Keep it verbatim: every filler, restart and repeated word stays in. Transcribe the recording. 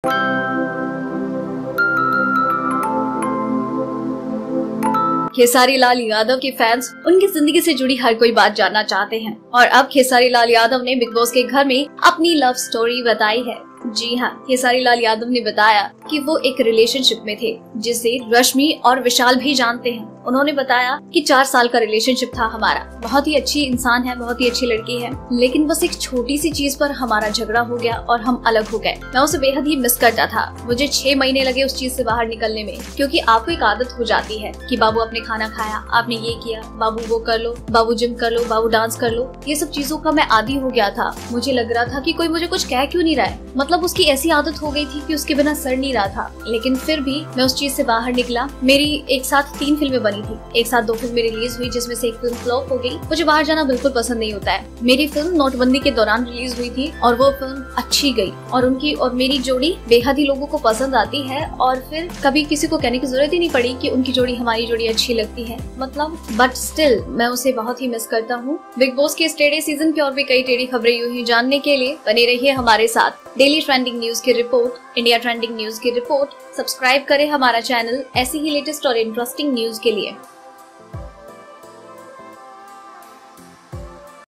खेसारी लाल यादव के फैंस उनकी जिंदगी से जुड़ी हर कोई बात जानना चाहते हैं और अब खेसारी लाल यादव ने बिग बॉस के घर में अपनी लव स्टोरी बताई है। जी हाँ, खेसारी लाल यादव ने बताया कि वो एक रिलेशनशिप में थे जिसे रश्मि और विशाल भी जानते हैं। उन्होंने बताया कि चार साल का रिलेशनशिप था हमारा। बहुत ही अच्छी इंसान है, बहुत ही अच्छी लड़की है, लेकिन बस एक छोटी सी चीज पर हमारा झगड़ा हो गया और हम अलग हो गए। मैं उसे बेहद ही मिस करता था। मुझे छह महीने लगे उस चीज से बाहर निकलने में, क्योंकि आपको एक आदत हो जाती है कि बाबू आपने खाना खाया, आपने ये किया, बाबू वो कर लो, बाबू जिम कर लो, बाबू डांस कर लो। ये सब चीजों का मैं आदी हो गया था। मुझे लग रहा था कि कोई मुझे कुछ कह क्यों नहीं रहा है। मतलब उसकी ऐसी आदत हो गई थी कि उसके बिना सर नहीं रहा था। लेकिन फिर भी मैं उस चीज से बाहर निकला। मेरी एक साथ तीन फिल्में बनी थी, एक साथ दो फिल्में रिलीज हुई जिसमें से एक फिल्म फ्लॉप हो गई। मुझे बाहर जाना बिल्कुल पसंद नहीं होता है। मेरी फिल्म नोटबंदी के दौरान रिलीज हुई थी और वो फिल्म अच्छी गई और उनकी और मेरी जोड़ी बेहद ही लोगों को पसंद आती है और फिर कभी किसी को कहने की जरूरत ही नहीं पड़ी कि उनकी जोड़ी हमारी जोड़ी अच्छी लगती है। मतलब बट स्टिल मैं उसे बहुत ही मिस करता हूँ। बिग बॉस के इस टेढ़े सीजन की और भी कई टेढ़ी खबरें यूं ही जानने के लिए बने रहिए हमारे साथ। डेली ट्रेंडिंग न्यूज की रिपोर्ट, इंडिया ट्रेंडिंग न्यूज की रिपोर्ट, सब्सक्राइब करें हमारा चैनल ऐसी ही लेटेस्ट और इंटरेस्टिंग न्यूज के लिए।